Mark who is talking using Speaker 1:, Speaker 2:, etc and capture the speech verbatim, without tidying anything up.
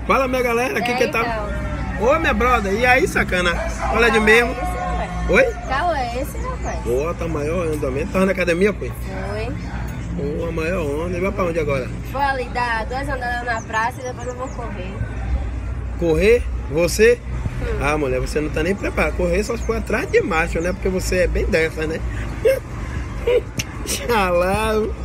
Speaker 1: Fala, minha galera, aqui
Speaker 2: É,
Speaker 1: que
Speaker 2: então.
Speaker 1: tá... Ô, minha brother, e aí, sacana? Olha de mesmo. Oi?
Speaker 2: Qual é esse, rapaz?
Speaker 1: Pô, tá maior andamento. Tá na academia, pô?
Speaker 2: Foi.
Speaker 1: Pô, a maior onda. E vai pra onde agora?
Speaker 2: Vou ali dar duas andadas na praça e depois eu vou correr.
Speaker 1: Correr? Você?
Speaker 2: Hum.
Speaker 1: Ah, mulher, você não tá nem preparada. Correr só se for atrás de macho, né? Porque você é bem dessa, né? Xalá.